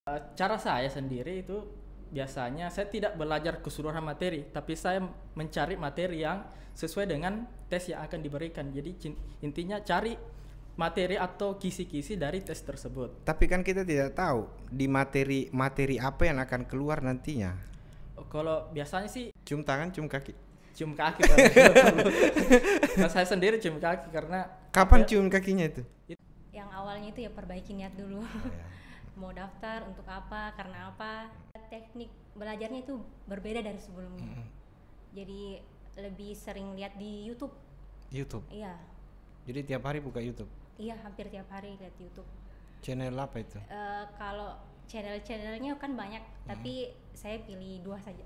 Cara saya sendiri itu biasanya saya tidak belajar keseluruhan materi, tapi saya mencari materi yang sesuai dengan tes yang akan diberikan. Jadi intinya cari materi atau kisi-kisi dari tes tersebut. Tapi kan kita tidak tahu di materi apa yang akan keluar nantinya. Kalau biasanya sih Cium tangan, cium kaki. cium kaki. Nah, saya sendiri cium kaki karena Kapan cium kakinya itu? Yang awalnya itu ya perbaiki niat dulu. Mau daftar untuk apa, karena apa. Teknik belajarnya itu berbeda dari sebelumnya. Jadi lebih sering lihat di YouTube. YouTube. Iya. Jadi tiap hari buka YouTube. Iya, hampir tiap hari lihat YouTube. Channel apa itu? Kalau channel-channelnya kan banyak, tapi saya pilih 2 saja.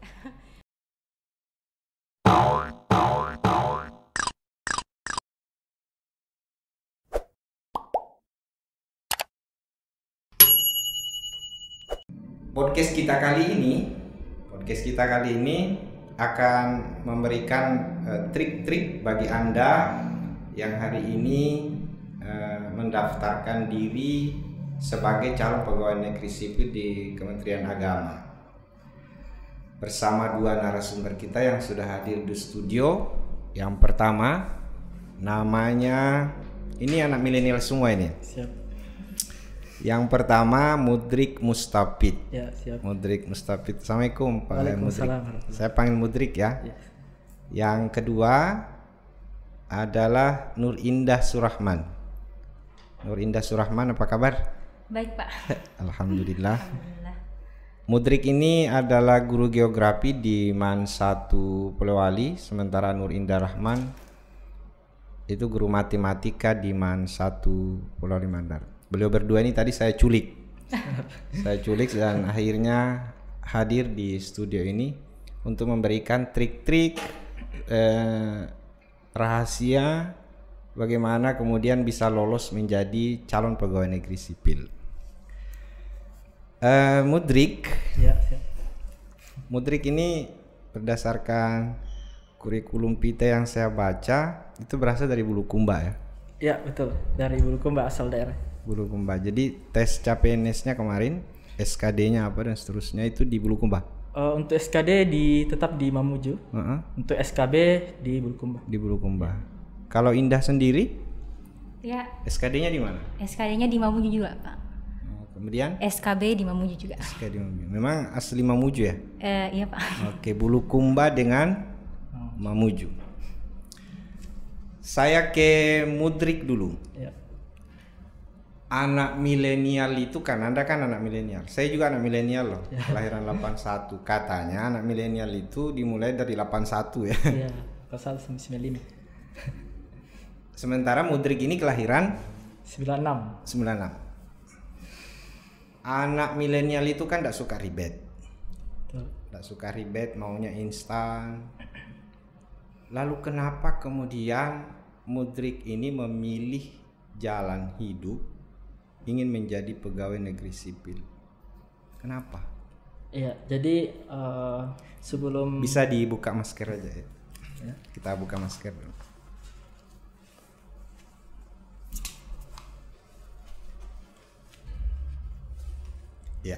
Podcast kita kali ini akan memberikan trik-trik bagi Anda yang hari ini mendaftarkan diri sebagai calon pegawai negeri sipil di Kementerian Agama. Bersama 2 narasumber kita yang sudah hadir di studio. Yang pertama, namanya, ini anak milenial semua ini. Siap. Yang pertama Mudrik Mustafid. Ya, siap. Mudrik Mustafid. Assalamualaikum Pak Mudrik. Waalaikumsalam. Saya panggil Mudrik ya. Yes. Yang kedua adalah Nur Indah Surahman. Nur Indah Surahman, apa kabar? Baik, Pak. Alhamdulillah. Alhamdulillah. Mudrik ini adalah guru geografi di MAN 1 Polewali, sementara Nur Indah Rahman itu guru matematika di MAN 1 Polewali Mandar. Beliau berdua ini tadi saya culik. Saya culik dan akhirnya hadir di studio ini untuk memberikan trik-trik rahasia bagaimana kemudian bisa lolos menjadi calon pegawai negeri sipil. Mudrik. Ya, siap. Mudrik ini berdasarkan kurikulum kita yang saya baca itu berasal dari Bulukumba ya. Ya, betul. Dari Bulukumba, asal daerah. Bulukumba. Jadi tes CPNS-nya kemarin, SKD-nya apa dan seterusnya itu di Bulukumba. Untuk SKD tetap di Mamuju. Untuk SKB di Bulukumba. Di Bulukumba. Kalau Indah sendiri, Ya, SKD-nya di mana? SKD-nya di Mamuju juga, Pak. Kemudian SKB di Mamuju juga. SKD Mamuju. Memang asli Mamuju ya? Iya, Pak. Oke, Bulukumba dengan Mamuju. Saya ke Mudrik dulu. Ya. Anak milenial itu kan, Anda kan anak milenial. Saya juga anak milenial loh, kelahiran 81. Katanya anak milenial itu dimulai dari 81 ya. Iya, pasal 95. Sementara Mudrik ini kelahiran 96. 96. Anak milenial itu kan tidak suka ribet. Betul. Tidak suka ribet, maunya instan. Lalu kenapa kemudian Mudrik ini memilih jalan hidup ingin menjadi pegawai negeri sipil? Kenapa? Iya, jadi sebelum Bisa dibuka masker aja ya. Ya. Kita buka masker dulu. Ya.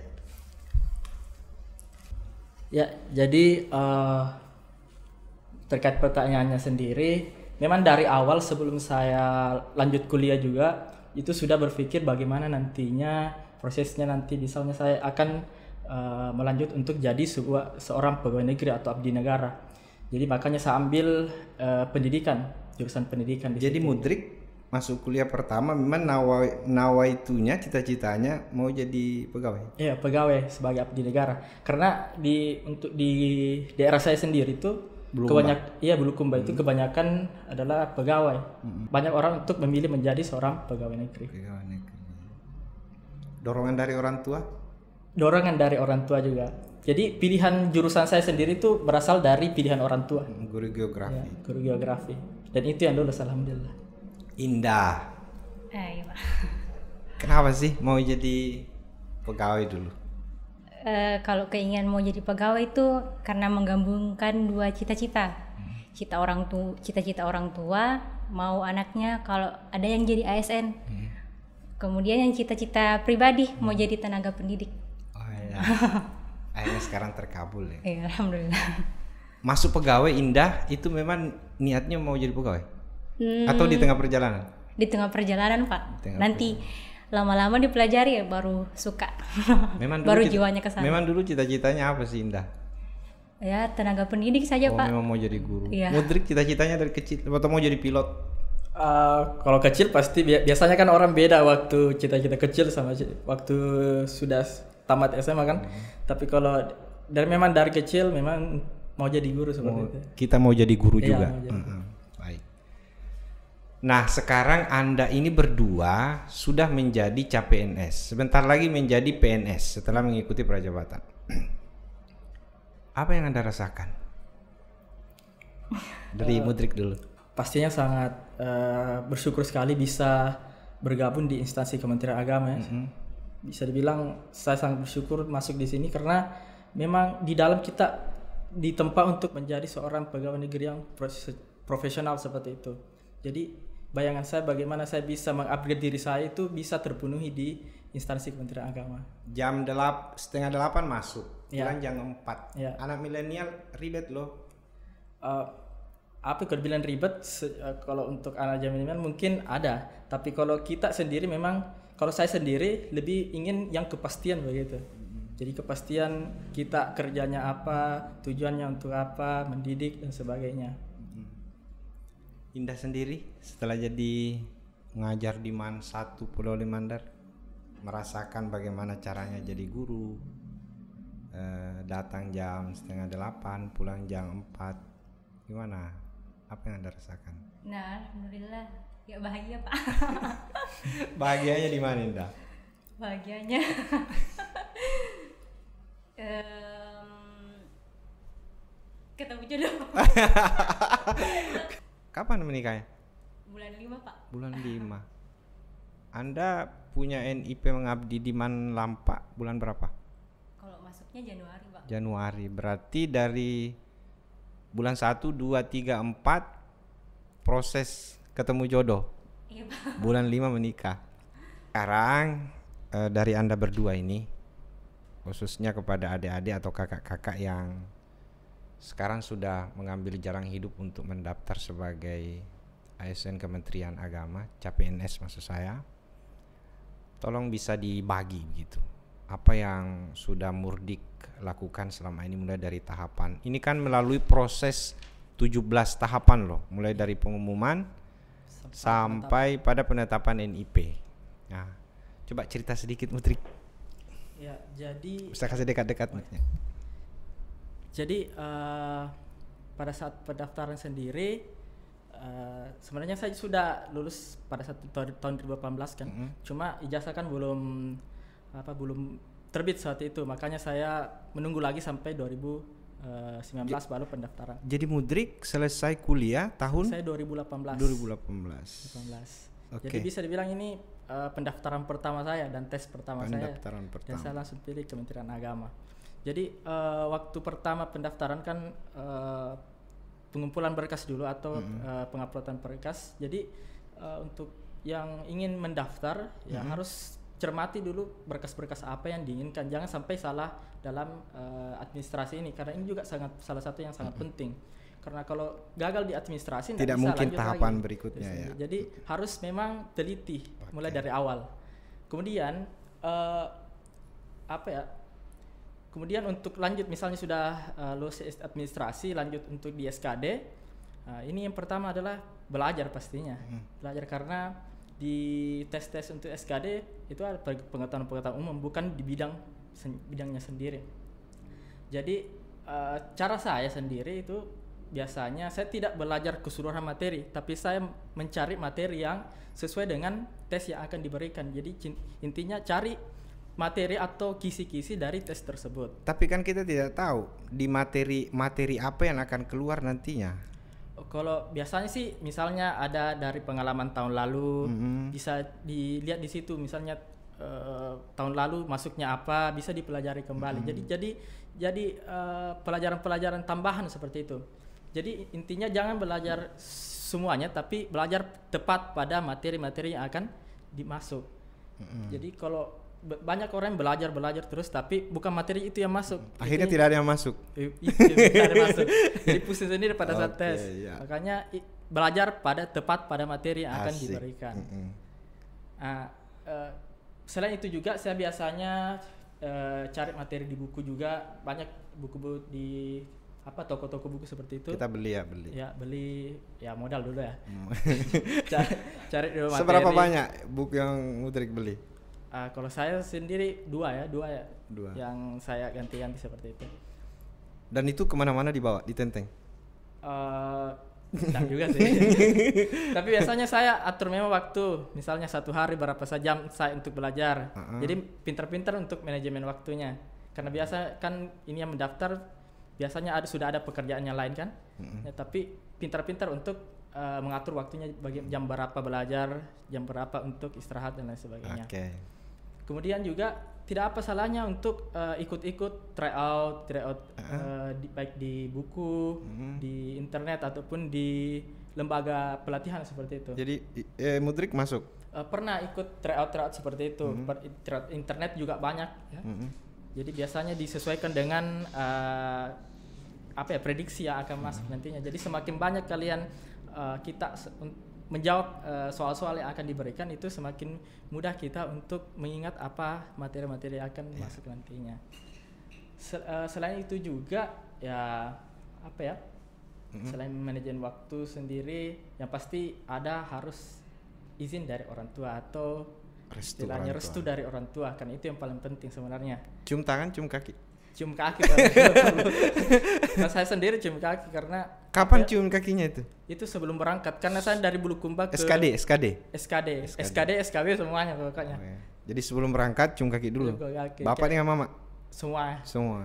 Ya, jadi terkait pertanyaannya sendiri, memang dari awal sebelum saya lanjut kuliah juga itu sudah berpikir bagaimana nantinya prosesnya nanti misalnya saya akan melanjut untuk jadi seorang pegawai negeri atau abdi negara. Jadi makanya saya ambil pendidikan, jurusan pendidikan di Jadi situ. Mudrik masuk kuliah pertama memang nawaitunya cita-citanya mau jadi pegawai. Iya, pegawai sebagai abdi negara. Karena untuk di daerah saya sendiri itu Bulukumba itu kebanyakan adalah pegawai. Banyak orang untuk memilih menjadi seorang pegawai negeri. Pegawai negeri. Dorongan dari orang tua? Dorongan dari orang tua juga. Jadi pilihan jurusan saya sendiri itu berasal dari pilihan orang tua. Guru geografi. Ya, guru geografi. Dan itu yang lulus, alhamdulillah. Indah. Iya, Pak. Kenapa sih mau jadi pegawai dulu? Kalau keinginan mau jadi pegawai itu karena menggabungkan 2 cita-cita. Cita-cita orang tua mau anaknya kalau ada yang jadi ASN. Kemudian yang cita-cita pribadi mau jadi tenaga pendidik. Ya. Akhirnya sekarang terkabul ya. Iya, alhamdulillah. Masuk pegawai Indah itu memang niatnya mau jadi pegawai? Atau di tengah perjalanan? Di tengah perjalanan, Pak. Di tengah Nanti lama-lama dipelajari ya baru suka. Memang baru dulu jiwanya ke sana. Memang dulu cita-citanya apa sih Indah? Ya, tenaga pendidik saja, Pak. Memang mau jadi guru. Iya. Mudrik cita-citanya dari kecil atau mau jadi pilot? Kalau kecil pasti biasanya kan orang beda waktu cita-cita kecil sama waktu sudah tamat SMA kan. Tapi kalau memang dari kecil memang mau jadi guru seperti itu. Kita mau jadi guru Iya, juga. mau jadi. Baik. Nah, sekarang Anda ini berdua sudah menjadi CPNS. Sebentar lagi menjadi PNS setelah mengikuti prajabatan. Apa yang Anda rasakan? Dari Mudrik dulu. Pastinya sangat bersyukur sekali bisa bergabung di instansi Kementerian Agama ya. Bisa dibilang saya sangat bersyukur masuk di sini karena memang di dalam kita ditempa untuk menjadi seorang pegawai negeri yang profesional seperti itu. Jadi bayangan saya bagaimana saya bisa mengupgrade diri saya itu bisa terpenuhi di instansi Kementerian Agama. Jam 7:30 masuk, pulang jam 4. Ya. Anak milenial ribet loh. Apa kalau bilang ribet, kalau untuk anak zaman ini mungkin ada, tapi kalau kita sendiri memang, kalau saya sendiri lebih ingin yang kepastian begitu. Jadi kepastian kita kerjanya apa, tujuannya untuk apa, mendidik dan sebagainya. Indah sendiri setelah jadi ngajar di MAN 1 Pulau Limandar, merasakan bagaimana caranya jadi guru, datang jam 7:30, pulang jam 4, gimana? Apa yang Anda rasakan? Nah, alhamdulillah. Ya bahagia, Pak. Bahagianya di mana Indah? Bahagianya ketemu jodoh. Kapan menikahnya? Bulan 5, Pak. Bulan 5. Anda punya NIP mengabdi di MAN Lampak bulan berapa? Kalau masuknya Januari, Pak. Januari. Berarti dari bulan 1, 2, 3, 4 proses ketemu jodoh. Iya, Pak. Bulan 5 menikah. Sekarang dari Anda berdua ini, khususnya kepada adik-adik atau kakak-kakak yang sekarang sudah mengambil jalan hidup untuk mendaftar sebagai ASN Kementerian Agama, CPNS maksud saya, tolong bisa dibagi begitu. Apa yang sudah Mudrik lakukan selama ini mulai dari tahapan. Ini kan melalui proses 17 tahapan loh, mulai dari pengumuman sampai pada penetapan NIP. Nah, coba cerita sedikit Mudrik. Ya, jadi Bisa kasih dekat-dekat mic-nya. Jadi pada saat pendaftaran sendiri sebenarnya saya sudah lulus pada saat tahun 2018 kan. Cuma ijazah kan belum terbit saat itu. Makanya saya menunggu lagi sampai 2019 baru pendaftaran. Jadi Mudrik selesai kuliah tahun Saya 2018. 2018. Oke. Jadi bisa dibilang ini pendaftaran pertama saya dan tes pertama Pendaftaran saya. pertama. Dan saya langsung pilih Kementerian Agama. Jadi waktu pertama pendaftaran kan pengumpulan berkas dulu atau penguploadan berkas. Jadi untuk yang ingin mendaftar ya harus cermati dulu berkas-berkas apa yang diinginkan. Jangan sampai salah dalam administrasi ini karena ini juga salah satu yang sangat penting. Karena kalau gagal di administrasi tidak bisa mungkin lanjut tahapan lagi. berikutnya ya. Jadi harus memang teliti mulai dari awal. Kemudian Kemudian untuk lanjut misalnya sudah lulus administrasi, lanjut untuk di SKD. Ini yang pertama adalah belajar pastinya. Belajar karena di tes-tes untuk SKD itu ada pengetahuan-pengetahuan umum, bukan di bidangnya sendiri. Jadi cara saya sendiri itu biasanya saya tidak belajar keseluruhan materi, tapi saya mencari materi yang sesuai dengan tes yang akan diberikan. Jadi intinya cari materi atau kisi-kisi dari tes tersebut. Tapi kan kita tidak tahu di materi apa yang akan keluar nantinya. Kalau biasanya sih misalnya ada dari pengalaman tahun lalu, bisa dilihat di situ misalnya tahun lalu masuknya apa, bisa dipelajari kembali. Jadi pelajaran-pelajaran tambahan seperti itu. Jadi intinya jangan belajar semuanya, tapi belajar tepat pada materi-materi yang akan dimasuk. Jadi kalau banyak orang yang belajar terus tapi bukan materi itu yang masuk. Akhirnya Itu tidak ada yang masuk. itu tidak ada masuk. Jadi pusing sendiri pada saat Oke, tes. ya. Makanya belajar tepat pada materi yang akan Asik. diberikan. Selain itu juga saya biasanya cari materi di buku juga, banyak buku-buku di toko-toko buku seperti itu. Kita beli. Ya beli, ya modal dulu ya. Cari dulu materi. Seberapa banyak buku yang Mudrik beli? Kalau saya sendiri dua ya. Dua. Yang saya ganti-ganti seperti itu. Dan itu kemana-mana dibawa, ditenteng? Tidak juga sih. Tapi biasanya saya atur memang waktu, misalnya 1 hari berapa jam saya untuk belajar. Jadi pintar-pintar untuk manajemen waktunya. Karena biasa kan ini yang mendaftar biasanya sudah ada pekerjaan yang lain kan. Ya, tapi pintar-pintar untuk mengatur waktunya bagi jam berapa belajar, jam berapa untuk istirahat dan lain sebagainya. Kemudian juga tidak apa salahnya untuk ikut-ikut tryout baik di buku, di internet ataupun di lembaga pelatihan seperti itu. Jadi Mudrik masuk? Pernah ikut tryout seperti itu. Tryout internet juga banyak. Ya. Jadi biasanya disesuaikan dengan prediksi yang akan masuk nantinya. Jadi semakin banyak kalian kita menjawab soal-soal yang akan diberikan, itu semakin mudah kita untuk mengingat apa materi-materi yang akan masuk nantinya. Selain itu juga ya selain manajemen waktu sendiri, yang pasti harus izin dari orang tua atau istilahnya restu dari orang tua, kan itu yang paling penting sebenarnya. Cium tangan, cium kaki? Cium kaki. Nah, saya sendiri cium kaki karena kapan cium kakinya itu? Itu sebelum berangkat, karena saya dari Bulukumba ke SKD. SKB semuanya pokoknya. Jadi sebelum berangkat cium kaki dulu. Bapak dengan mama? Semua.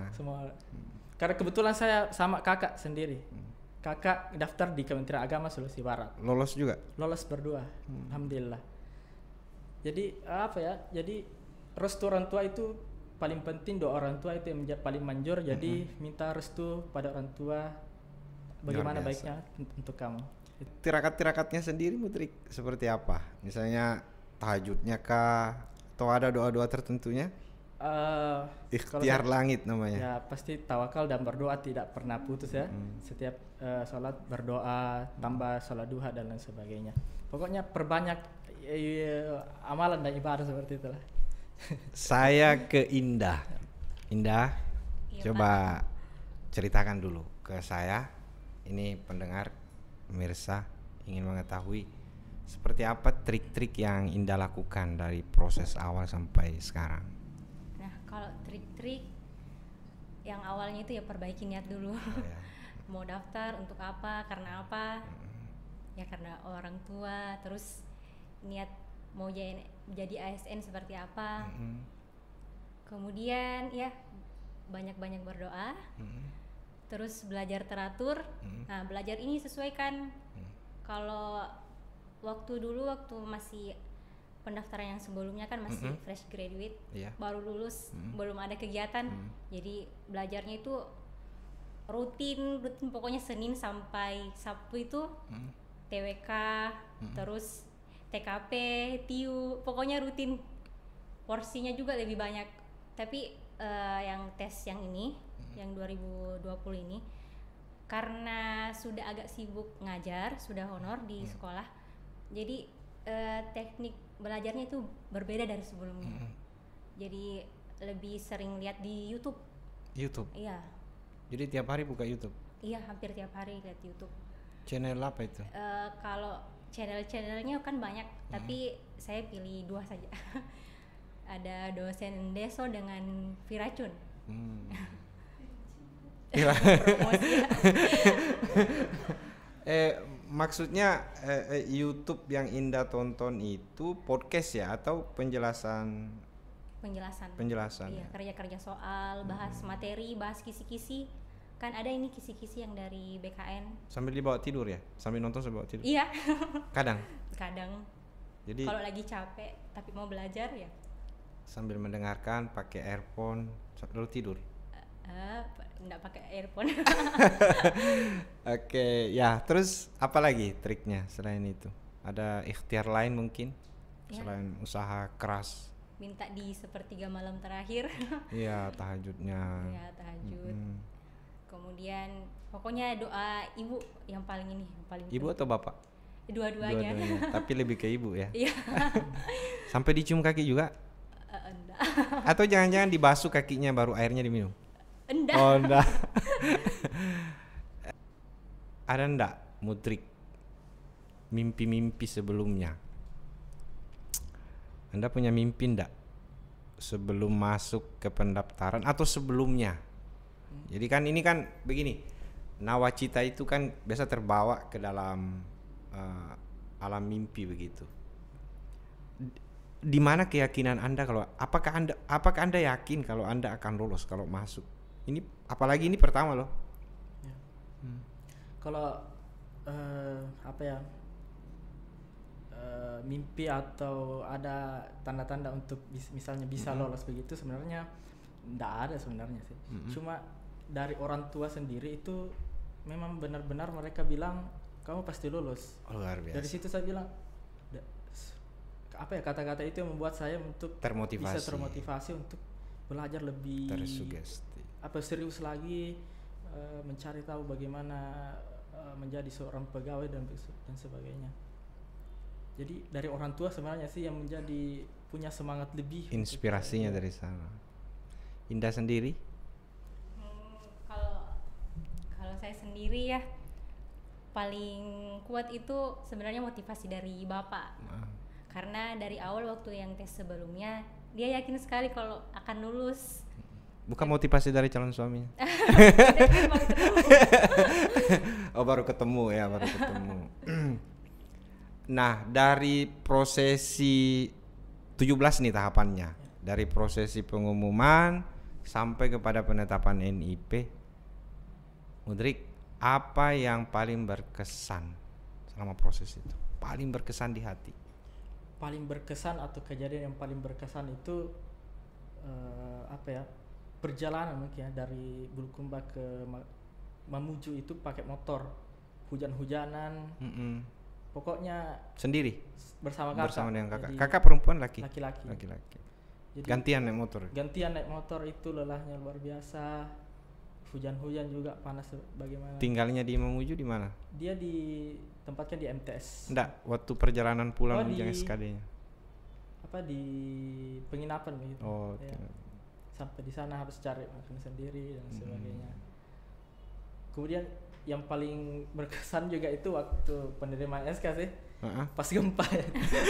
Karena kebetulan saya sama kakak sendiri. Kakak daftar di Kementerian Agama Sulawesi Barat. Lolos juga? Lolos berdua. Alhamdulillah. Jadi Jadi restu orang tua itu paling penting, doa orang tua itu yang paling manjur. Jadi minta restu pada orang tua bagaimana baiknya untuk kamu. Tirakat-tirakatnya sendiri Mudrik seperti apa? Misalnya tahajudnya kah? Atau ada doa-doa tertentunya? Ikhtiar langit namanya. Ya pasti tawakal dan berdoa tidak pernah putus ya. Setiap sholat berdoa, tambah sholat duha dan lain sebagainya. Pokoknya perbanyak amalan dan ibadah seperti itulah. Saya ke Indah. Indah, Iya, coba ceritakan dulu ke saya. Ini pendengar, pemirsa ingin mengetahui seperti apa trik-trik yang Indah lakukan dari proses awal sampai sekarang. Nah, kalau trik-trik yang awalnya itu ya perbaiki niat dulu. Mau daftar untuk apa, karena apa? Ya karena orang tua, terus niat mau jadi ASN seperti apa. Kemudian ya banyak-banyak berdoa. Terus belajar teratur. Nah, belajar ini sesuaikan. Kalau waktu masih pendaftaran yang sebelumnya kan masih fresh graduate, baru lulus, belum ada kegiatan. Jadi belajarnya itu rutin pokoknya Senin sampai Sabtu itu TWK, terus TKP, TIU, pokoknya rutin. Porsinya juga lebih banyak. Tapi yang tes yang ini, yang 2020 ini, karena sudah agak sibuk ngajar, sudah honor di sekolah, jadi teknik belajarnya itu berbeda dari sebelumnya. Jadi lebih sering lihat di YouTube. Iya. Jadi tiap hari buka YouTube? Iya, hampir tiap hari lihat YouTube. Channel apa itu? Kalau channel-channelnya kan banyak, tapi saya pilih 2 saja. Ada dosen Deso dengan Viracun. Maksudnya YouTube yang Indah tonton itu podcast ya atau penjelasan? Penjelasan. Iya, kerja-kerja soal, bahas materi, bahas kisi-kisi. Kan ada ini kisi-kisi yang dari BKN. Sambil dibawa tidur ya? Sambil nonton sambil bawa tidur? Iya. Kadang. Jadi kalau lagi capek tapi mau belajar ya sambil mendengarkan pakai earphone lalu tidur. Enggak pakai earphone. Oke, ya terus apa lagi triknya selain itu? Ada ikhtiar lain mungkin selain usaha keras? minta di sepertiga malam terakhir. Iya, tahajudnya. Ya, tahajud. Kemudian pokoknya doa ibu yang paling ini, yang paling Ibu atau bapak? dua-duanya. Tapi lebih ke ibu ya. Iya. Sampai dicium kaki juga? Enggak. Atau jangan-jangan dibasuh kakinya baru airnya diminum? Enggak. Oh, enggak. Ada enggak Mudrik mimpi-mimpi sebelumnya? Anda punya mimpi enggak sebelum masuk ke pendaftaran atau sebelumnya? Jadi kan ini kan begini, nawacita itu kan biasa terbawa ke dalam alam mimpi begitu. Di mana keyakinan Anda kalau apakah Anda yakin kalau Anda akan lolos kalau masuk? Ini apalagi ini pertama loh. Ya. Kalau apa ya, mimpi atau ada tanda-tanda untuk misalnya bisa lolos begitu, sebenarnya enggak ada sebenarnya sih. Cuma dari orang tua sendiri itu memang benar-benar mereka bilang kamu pasti lulus. Luar biasa. Dari situ saya bilang apa ya, kata-kata itu yang membuat saya untuk bisa termotivasi untuk belajar lebih tersugesti, apa serius lagi, mencari tahu bagaimana menjadi seorang pegawai dan sebagainya. Jadi dari orang tua sebenarnya sih yang menjadi punya semangat lebih. Inspirasinya dari sana. Indah sendiri? Kalau saya sendiri ya paling kuat itu sebenarnya motivasi dari bapak. Karena dari awal waktu yang tes sebelumnya dia yakin sekali kalau akan lulus. Bukan motivasi dari calon suaminya? Oh, baru ketemu ya, baru ketemu. Nah, dari prosesi 17 nih tahapannya. Dari prosesi pengumuman sampai kepada penetapan NIP. Mudrik, apa yang paling berkesan selama proses itu? Paling berkesan di hati? Paling berkesan atau kejadian yang paling berkesan itu apa ya, perjalanan mungkin ya, dari Bulukumba ke Mamuju itu pakai motor, hujan-hujanan. Pokoknya sendiri? Bersama kakak. Bersama dengan kakak. Jadi, kakak perempuan laki-laki? Laki-laki. Jadi, gantian naik motor? Gantian naik motor itu lelahnya luar biasa. Hujan-hujan juga, panas bagaimana. Tinggalnya di Mamuju di mana? Dia ditempatkan di MTS. Enggak, waktu perjalanan pulang di SKD-nya. Apa, di penginapan begitu. Oh, ya. Sampai di sana harus cari makan sendiri dan sebagainya. Kemudian yang paling berkesan juga itu waktu penerimaan SK sih. Pas gempa ya.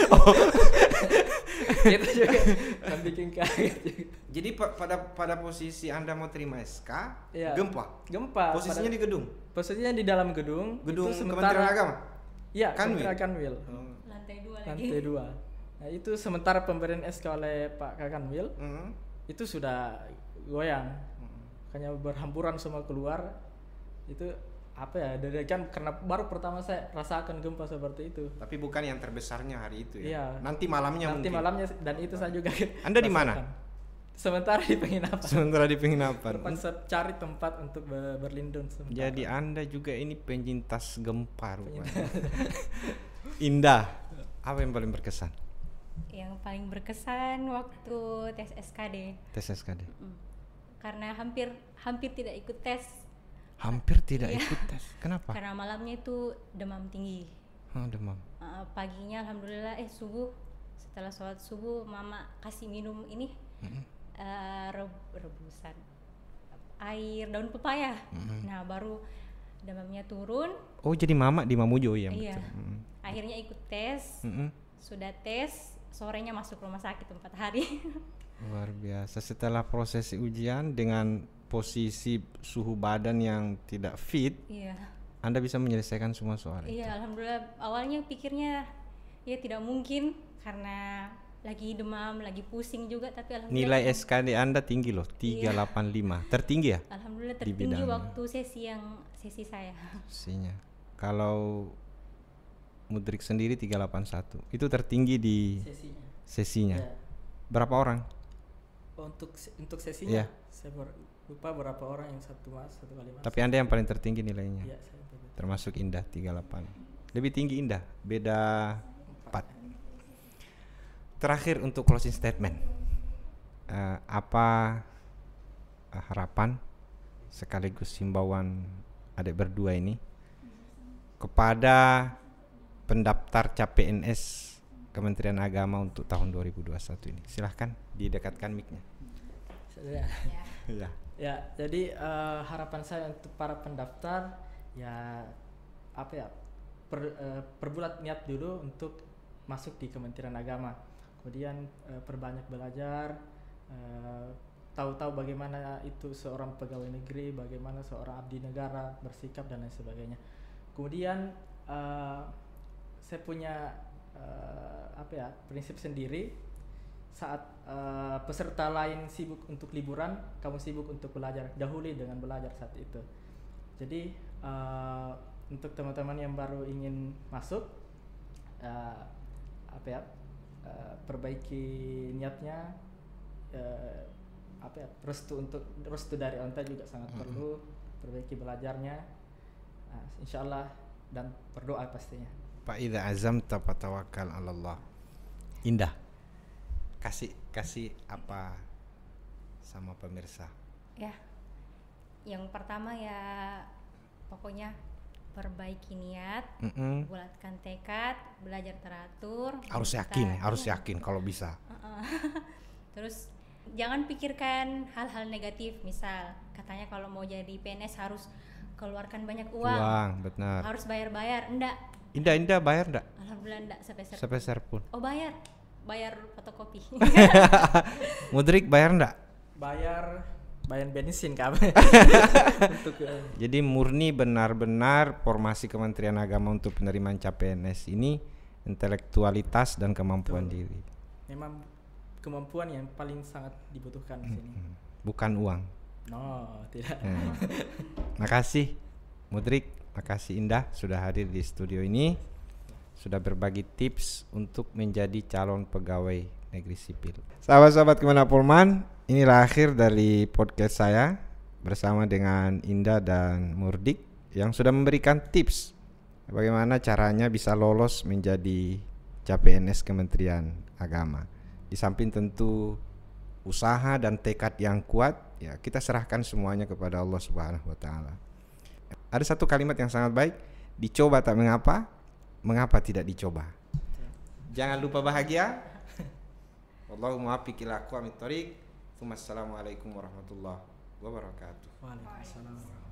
Itu juga yang bikin kaget juga. Jadi pada posisi Anda mau terima SK, ya, gempa. Posisinya di gedung? Posisinya di dalam gedung. Gedung itu Kementerian Agama? Iya, Kementerian Kanwil. Lantai 2 lagi. Lantai 2. Nah, itu sementara pemberian SK oleh Pak Kakanwil, itu sudah goyang. Makanya berhamburan semua keluar. Itu apa ya, dari kan karena baru pertama saya rasakan gempa seperti itu. Tapi bukan yang terbesarnya hari itu ya. Iya. Nanti malamnya Nanti mungkin. malamnya, dan itu saya juga. Anda di mana? Sementara di penginapan. Sementara di penginapan. Terpaksa cari tempat untuk berlindung sementara. Jadi Anda juga ini penyintas gempa rupanya. Indah. Apa yang paling berkesan? Yang paling berkesan waktu tes SKD. Tes SKD. Karena hampir tidak ikut tes. Hampir tidak ikut tes. Kenapa? Karena malamnya itu demam tinggi. Demam. Paginya alhamdulillah subuh, setelah sholat subuh mama kasih minum ini rebusan air daun pepaya. Nah, baru demamnya turun. Oh, jadi mama di Mamuju ya? Iya. Betul. Akhirnya ikut tes. Sudah tes, sorenya masuk rumah sakit 4 hari. Luar biasa. Setelah prosesi ujian dengan posisi suhu badan yang tidak fit, iya, Anda bisa menyelesaikan semua soal itu. Iya, alhamdulillah. Awalnya pikirnya ya tidak mungkin karena lagi demam, lagi pusing juga, tapi alhamdulillah nilai SKD Anda tinggi loh, 385. Tertinggi ya? Alhamdulillah tertinggi waktu sesi saya. Sesinya. Kalau Mudrik sendiri 381. Itu tertinggi di sesinya. Ya. Berapa orang? Untuk sesinya, ya. Saya lupa berapa orang yang satu kali masuk. Tapi Anda yang paling tertinggi nilainya. Ya, termasuk Indah 38. Lebih tinggi Indah, beda 4. Terakhir untuk closing statement. apa harapan sekaligus himbauan adik berdua ini kepada pendaftar CPNS Kementerian Agama untuk tahun 2021 ini? Silahkan didekatkan mic-nya. Ya. Ya, jadi harapan saya untuk para pendaftar ya apa ya, perbulat niat dulu untuk masuk di Kementerian Agama. Kemudian perbanyak belajar, tahu-tahu bagaimana itu seorang pegawai negeri, bagaimana seorang abdi negara bersikap dan lain sebagainya. Kemudian saya punya prinsip sendiri. Saat peserta lain sibuk untuk liburan, kamu sibuk untuk belajar. Dahului dengan belajar saat itu. Jadi untuk teman-teman yang baru ingin masuk, perbaiki niatnya. Restu dari orang tua juga sangat perlu. Perbaiki belajarnya, insyaallah, dan berdoa pastinya. Fa idza azamta fatawakkal 'ala Allah. Indah. Kasih apa sama pemirsa? Ya, yang pertama ya pokoknya perbaiki niat, bulatkan tekad, belajar teratur. Harus yakin kalau bisa. Terus jangan pikirkan hal-hal negatif, misal katanya kalau mau jadi PNS harus keluarkan banyak uang. Benar. Harus bayar-bayar, enggak. Indah bayar enggak? Alhamdulillah enggak Sepeser pun. Oh, bayar fotokopi. Mudrik bayar enggak? Bayar bensin kamu. Jadi murni benar-benar formasi Kementerian Agama untuk penerimaan CPNS ini intelektualitas dan kemampuan diri. Memang kemampuan yang paling sangat dibutuhkan di sini. Bukan uang. No, tidak. Makasih Mudrik, makasih Indah sudah hadir di studio ini. Sudah berbagi tips untuk menjadi calon pegawai negeri sipil. Sahabat-sahabat Kementerian Polman, inilah akhir dari podcast saya bersama dengan Indah dan Murdik yang sudah memberikan tips bagaimana caranya bisa lolos menjadi CPNS Kementerian Agama. Di samping tentu usaha dan tekad yang kuat, ya kita serahkan semuanya kepada Allah Subhanahu wa taala. Ada satu kalimat yang sangat baik, dicoba tak mengapa, mengapa tidak dicoba? Jangan lupa bahagia. Wallahu muwaffiq ila aqwamit thoriq. Assalamualaikum warahmatullahi wabarakatuh. Waalaikumsalam.